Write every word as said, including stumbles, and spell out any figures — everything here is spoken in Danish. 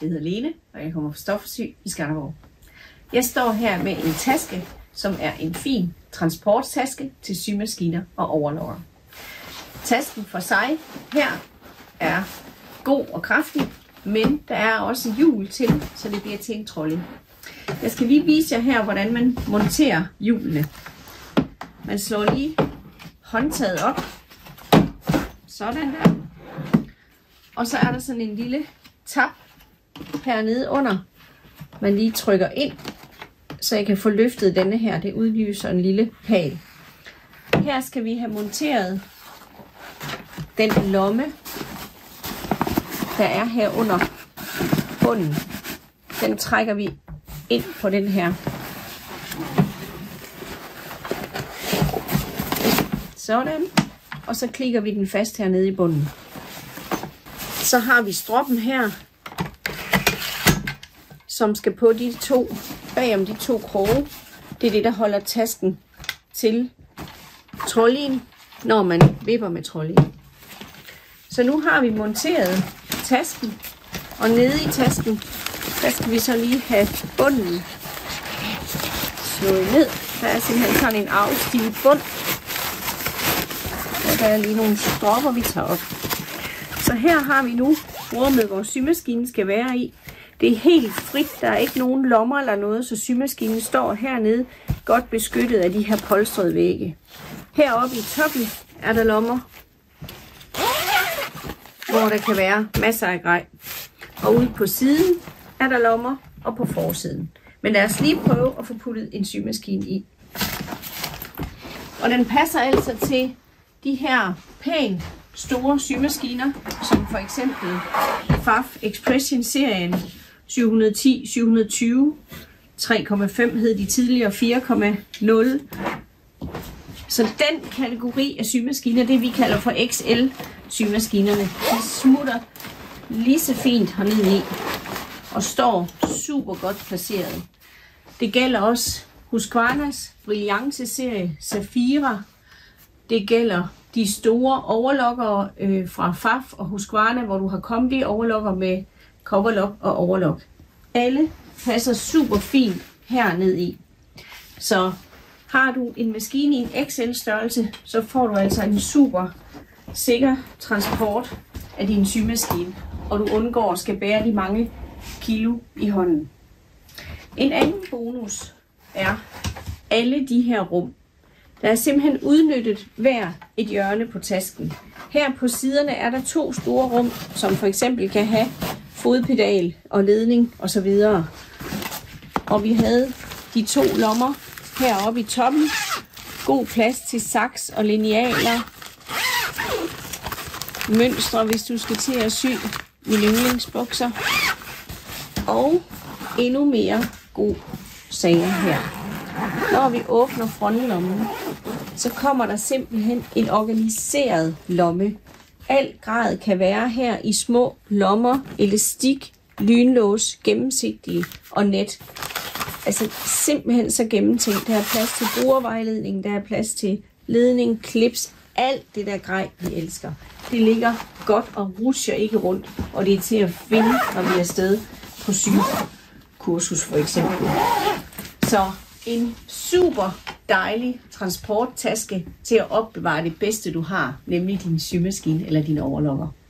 Jeg hedder Lene, og jeg kommer fra Stofforsyg i Skanderborg. Jeg står her med en taske, som er en fin transporttaske til symaskiner og overlocker. Tasken for sig her er god og kraftig, men der er også hjul til, så det bliver til en trolley. Jeg skal lige vise jer her, hvordan man monterer hjulene. Man slår lige håndtaget op, sådan der. Og så er der sådan en lille tap hernede under, man lige trykker ind, så jeg kan få løftet denne her. Det udlyser en lille pæl. Her skal vi have monteret den lomme, der er her under bunden. Den trækker vi ind på den her. Sådan. Og så klikker vi den fast hernede i bunden. Så har vi stroppen her, som skal på de to, bagom de to kroge. Det er det, der holder tasken til trolleyen, når man vipper med trolleyen. Så nu har vi monteret tasken, og nede i tasken, der skal vi så lige have bunden slået ned. Der er simpelthen sådan en afstivet bund. Og der er lige nogle stropper, vi tager op. Så her har vi nu rummet, hvor symaskinen skal være i. Det er helt frit, der er ikke nogen lommer eller noget, så symaskinen står hernede, godt beskyttet af de her polstrede vægge. Heroppe i toppen er der lommer, hvor der kan være masser af grej. Og ude på siden er der lommer, og på forsiden. Men lad os lige prøve at få puttet en symaskine i. Og den passer altså til de her pænt store symaskiner, som for eksempel F A F Expression-serien syv ti, syv tyve, tre komma fem hed de tidligere, fire komma nul. Så den kategori af symaskiner, det vi kalder for X L symaskinerne, de smutter lige så fint hernede i og står super godt placeret. Det gælder også Husqvarnas Brillance-serie Safira. Det gælder de store overlockere øh, fra F A F og Husqvarna, hvor du har kombi overlocker med coverlock og overlock. Alle passer super fint hernede i. Så har du en maskine i en X L størrelse, så får du altså en super sikker transport af din symaskine, og du undgår at skal bære de mange kilo i hånden. En anden bonus er alle de her rum. Der er simpelthen udnyttet hver et hjørne på tasken. Her på siderne er der to store rum, som for eksempel kan have fodpedal og ledning osv. Og vi havde de to lommer heroppe i toppen. God plads til saks og linealer. Mønstre, hvis du skal til at sy mine yndlingsbukser. Og endnu mere god sager her. Når vi åbner frontlommen, så kommer der simpelthen en organiseret lomme. Al grad kan være her i små lommer, elastik, lynlås, gennemsigtige og net. Altså simpelthen så gennemtænkt. Der er plads til brugervejledning, der er plads til ledning, clips, alt det der grej, vi elsker. Det ligger godt og rusher ikke rundt, og det er til at finde, når vi er afsted på sygekursus for eksempel. Så en super dejlig transporttaske til at opbevare det bedste du har, nemlig din symaskine eller din overlocker.